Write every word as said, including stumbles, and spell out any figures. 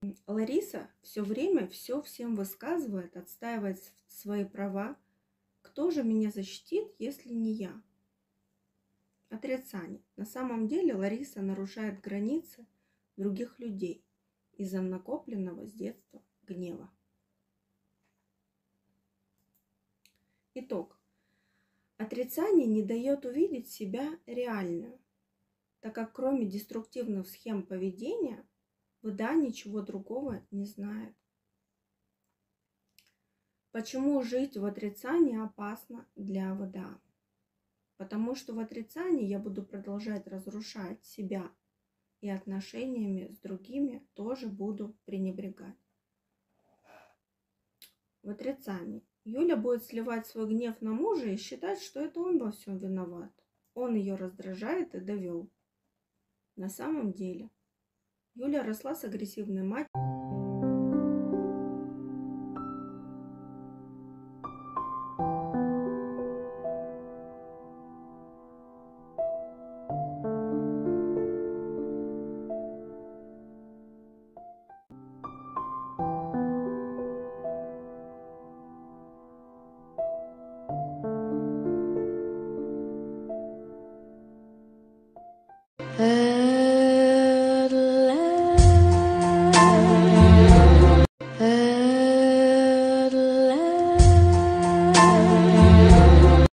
Лариса все время все всем высказывает, отстаивает с- свои права. Кто же меня защитит, если не я? Отрицание. На самом деле Лариса нарушает границы других людей из-за накопленного с детства гнева. Итог. Отрицание не дает увидеть себя реальную, так как кроме деструктивных схем поведения ВДА ничего другого не знает. Почему жить в отрицании опасно для ВДА? Потому что в отрицании я буду продолжать разрушать себя и отношениями с другими тоже буду пренебрегать. В отрицании Юля будет сливать свой гнев на мужа и считать, что это он во всем виноват. Он ее раздражает и довел. На самом деле Юля росла с агрессивной матерью.